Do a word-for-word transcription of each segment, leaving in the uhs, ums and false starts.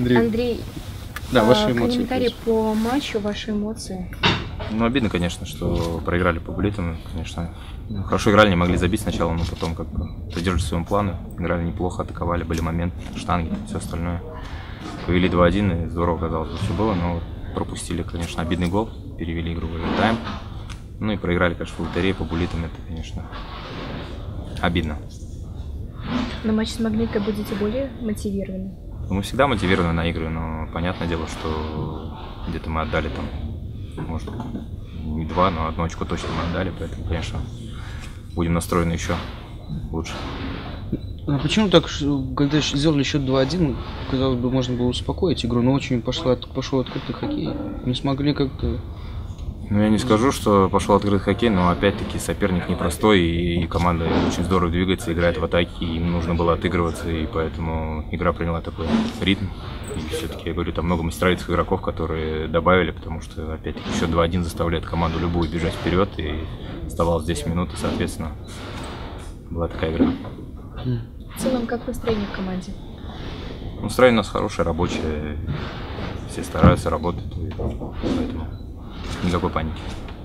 Андрей, Андрей, да, ваши а, эмоции. комментарий по матчу, ваши эмоции. Ну, обидно, конечно, что проиграли по буллитам, конечно. Ну, хорошо играли, не могли забить сначала, но потом как бы придерживались своему плану. Играли неплохо, атаковали, были моменты, штанги, все остальное. Повели два один, и здорово, казалось бы, все было, но вот пропустили, конечно, обидный гол, перевели игру в овертайм. Ну и проиграли, конечно, в лотерее по буллитам, это, конечно, обидно. На матч с Магнитой будете более мотивированы? Мы всегда мотивированы на игры, но понятное дело, что где-то мы отдали там, может, не два, но одно очко точно мы отдали, поэтому, конечно, будем настроены еще лучше. А почему так, когда сделали счет два один, казалось бы, можно было успокоить игру, но очень пошла, пошел открытый хоккей. Не смогли как-то... Ну, я не скажу, что пошел открытый хоккей, но опять-таки соперник непростой, и команда очень здорово двигается, играет в атаке, и им нужно было отыгрываться, и поэтому игра приняла такой ритм. И все-таки, я говорю, там много мастеровитых игроков, которые добавили, потому что, опять-таки, счет два один заставляет команду любую бежать вперед, и оставалось десять минут, и, соответственно, была такая игра. В целом, как настроение в команде? Настроение у нас хорошее, рабочее, все стараются, работают, и поэтому никакой паники.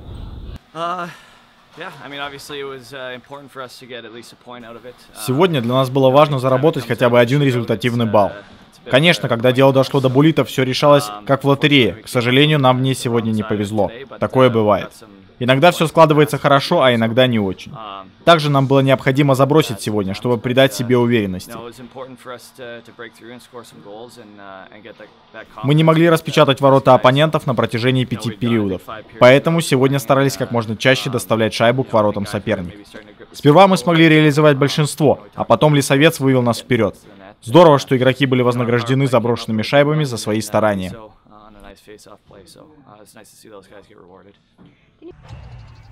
Сегодня для нас было важно заработать хотя бы один результативный балл. Конечно, когда дело дошло до буллитов, все решалось как в лотерее. К сожалению, нам в ней сегодня не повезло. Такое бывает. Иногда все складывается хорошо, а иногда не очень. Также нам было необходимо забросить сегодня, чтобы придать себе уверенности. Мы не могли распечатать ворота оппонентов на протяжении пяти периодов. Поэтому сегодня старались как можно чаще доставлять шайбу к воротам соперника. Сперва мы смогли реализовать большинство, а потом Лисовец вывел нас вперед. Здорово, что игроки были вознаграждены заброшенными шайбами за свои старания.